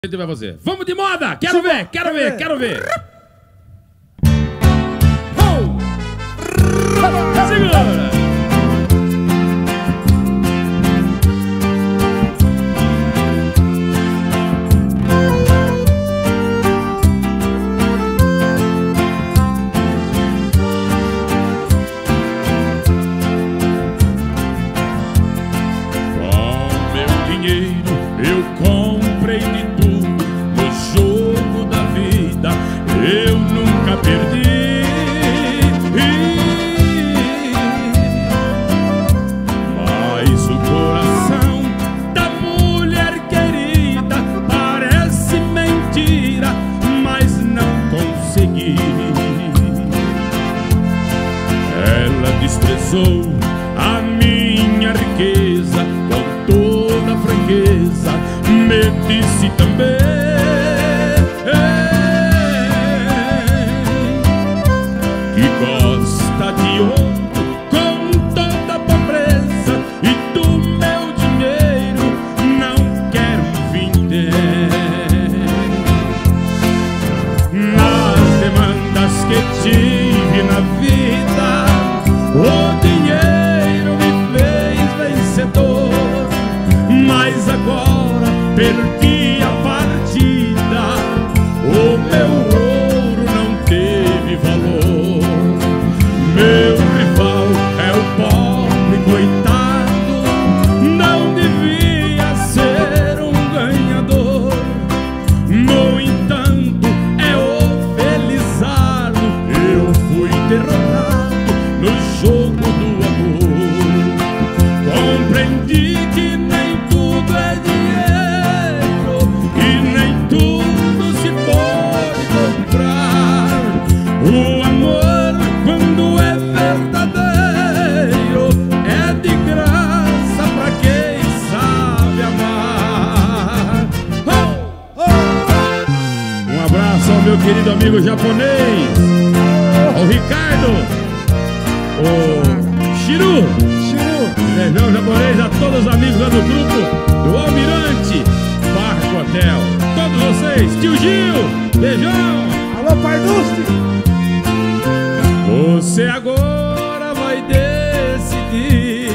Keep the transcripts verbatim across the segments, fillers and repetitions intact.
Vai você. Vamos de moda! Quero ver, quero ver, quero ver! Oh! Segura! Com meu dinheiro eu comprei de tudo no jogo da vida, eu nunca perdi. Mas o coração da mulher querida parece mentira, mas não consegui. Ela desprezou a minha riqueza com toda franqueza, me disse também que gosta de outro com toda a pobreza, e do meu dinheiro não quer um vintém. Nas demandas que tive na vida, o dinheiro me fez vencedor, mas agora perdi a partida, o meu ouro não teve valor. Meu rival é o pobre coitado, não devia ser um ganhador. No entanto, é o felizardo, eu fui derrotado no jogo do amor. Compreendi que nem tudo é dinheiro e nem tudo se pode comprar. O amor, quando é verdadeiro, é de graça pra quem sabe amar. Oh! Oh! Um abraço ao meu querido amigo japonês, ao Ricardo, o Shiru, beijão japonês a todos os amigos lá do grupo do Almirante Barco Hotel. Todos vocês, tio Gil, beijão. Alô, Parducci. Você agora vai decidir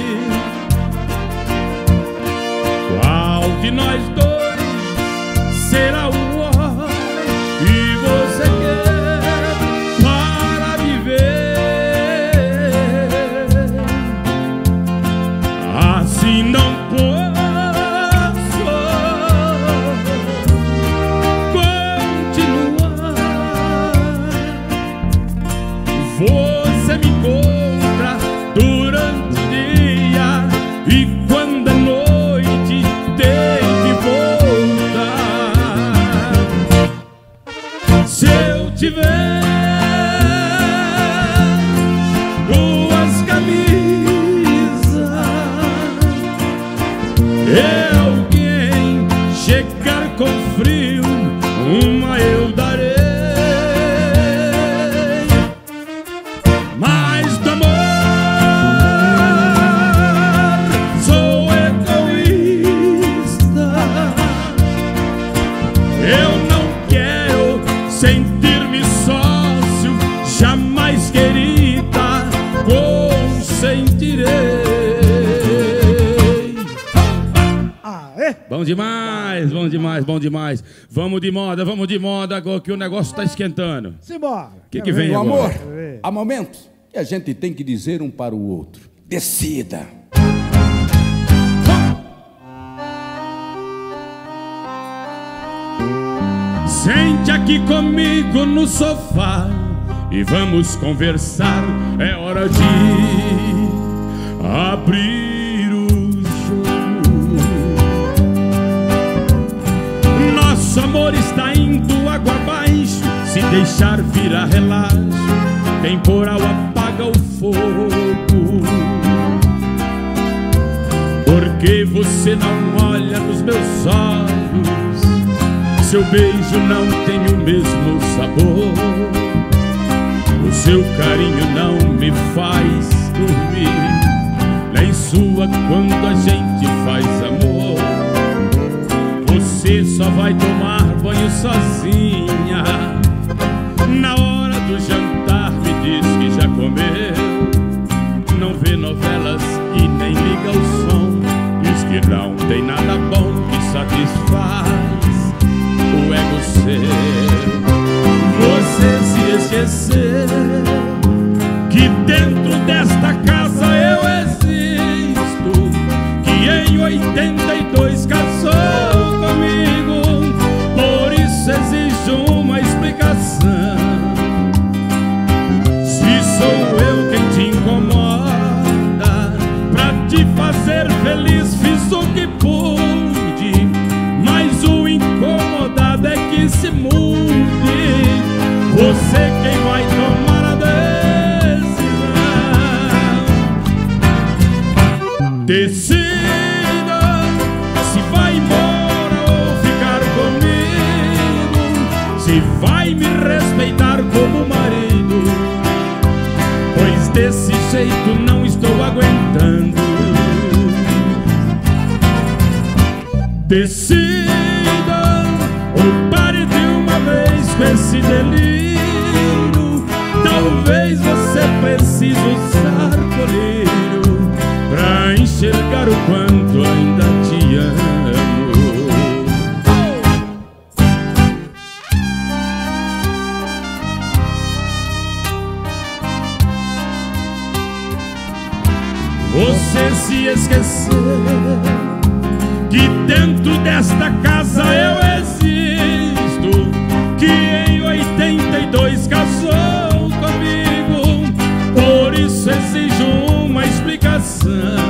qual de nós dois será o ó que você quer para viver. Assim não posso continuar. Você me encontra durante o dia e quando é noite tem que voltar. Se eu tiver duas camisas e alguém chegar com frio, uma eu darei. Mas do amor sou egoísta, eu não quero sentir-me sócio, jamais querida consentirei. Aê! Bom demais, bom demais, bom demais. Vamos de moda, vamos de moda agora que o negócio tá esquentando. Simbora! O que que vem Meu agora? amor, há momentos que a gente tem que dizer um para o outro: decida. Sente aqui comigo no sofá e vamos conversar. É hora de abrir o jogo. Nosso amor está indo água abaixo. Se deixar virar relaxo, temporal apaga o fogo. Porque você não olha nos meus olhos, seu beijo não tem o mesmo sabor, o seu carinho não me faz dormir, nem sua quando a gente faz amor. Você só vai tomar banho sozinha. Na hora do jantar me diz que já comeu. Não vê novelas e nem liga o som. Diz que não tem nada bom que satisfaz o ego seu. Você se esqueceu que dentro desta casa eu existo, que em oitenta e dois casou comigo. Por isso exijo uma explicação. Se sou eu quem te incomoda, pra te fazer feliz fiz o que pude, mas o incomodado é que se mude. Você quem vai tomar a decisão. Decida se vai embora ou ficar comigo, se vai me respeitar como marido, pois desse jeito não estou aguentando. Decida ou pare de uma vez com esse delírio. Talvez você precise usar colírio pra enxergar o quanto ainda te amo. Você se esqueceu que dentro desta casa eu existo, que em oitenta e dois casou comigo. Por isso exijo uma explicação.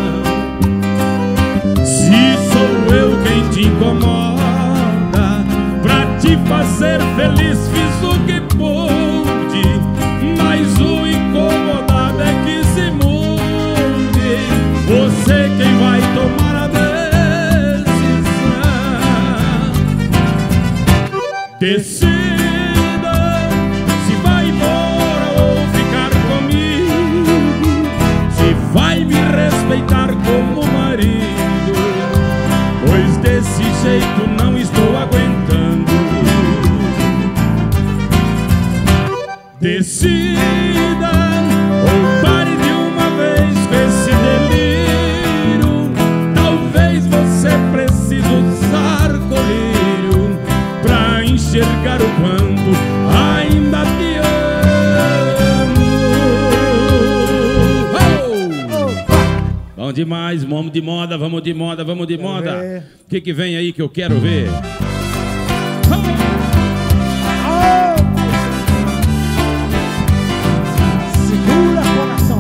Se sou eu quem te incomoda, pra te fazer feliz fiz o que pude, mas o incomodado é que se mude. Você quem vai tomar a decisão. Decida se vai embora ou ficar comigo, se vai me respeitar como marido, pois desse jeito não estou aguentando. Decida ou pare de uma vez com esse delírio. Talvez você precise usar colírio pra enxergar o quanto ainda te amo. Oh! Bom demais, vamos de moda, vamos de moda, vamos de moda. O que que vem aí que eu quero ver? Segura coração,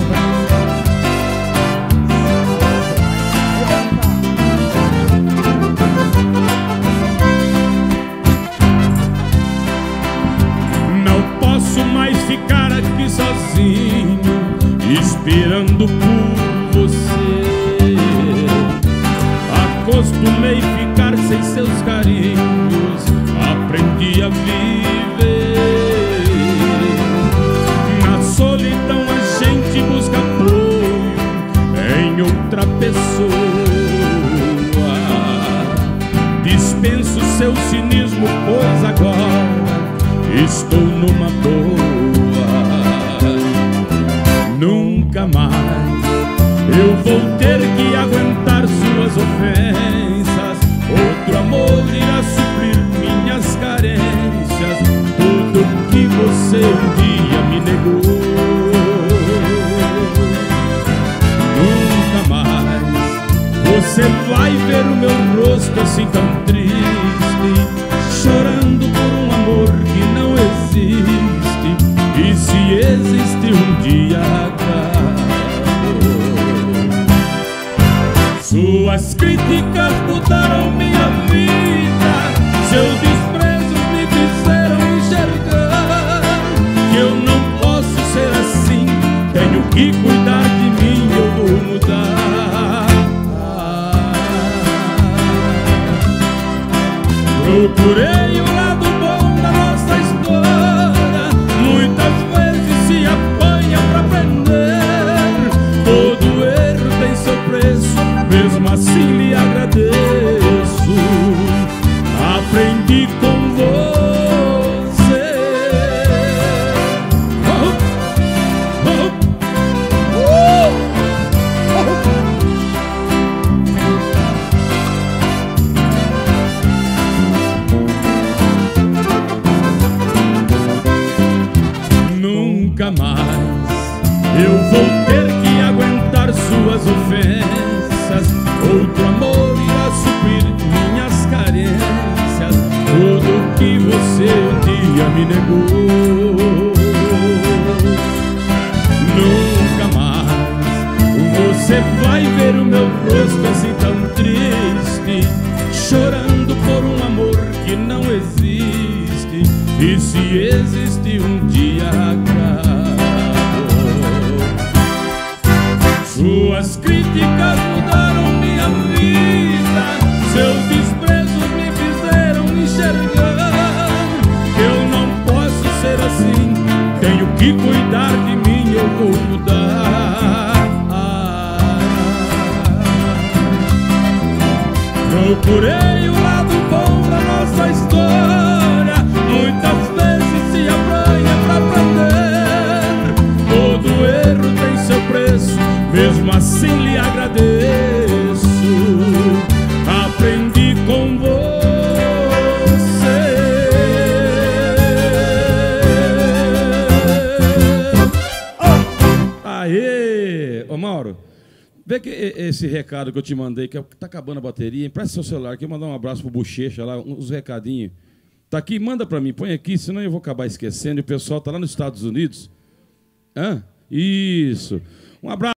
Não posso mais ficar aqui sozinho, esperando por você. Acostumei ficar sem seus carinhos, aprendi a viver. Na solidão a gente busca apoio em outra pessoa. Dispenso seu cinismo, pois agora estou numa boa. Nunca mais eu vou ter que aguentar suas ofensas. Outro amor irá suprir minhas carências. Tudo que você um dia me negou. Nunca mais você vai ver o meu rosto assim tão triste, chorando por um amor que não existe. E se existe, um dia acabou. Suas críticas mudaram minha vida, seus desprezos me fizeram enxergar que eu não posso ser assim. Tenho que cuidar de mim, eu vou mudar. Procurei o lado bom da nossa história, muitas vezes se apanha pra aprender. Todo erro tem seu preço, mesmo assim lhe agradeço. Aprendi com você que você um dia me negou. Nunca mais você vai ver o meu rosto assim tão triste, chorando por um amor que não existe, e se existe um dia acabou. Suas críticas mudaram minha vida, seus desprezos me fizeram enxergar que eu não posso ser assim, tenho que cuidar de mim, eu vou mudar. Procurei o lado bom da nossa história, muitas vezes se apanha pra aprender. Todo erro tem seu preço, mesmo assim lhe agradeço. Aprendi com você. Oh! Aê! Ô Mauro, vê que esse recado que eu te mandei, que tá acabando a bateria, empresta seu celular aqui, mandar um abraço pro Bochecha lá, uns recadinhos. Tá aqui, manda pra mim, põe aqui, senão eu vou acabar esquecendo. E o pessoal tá lá nos Estados Unidos. Hã? Isso. Um abraço.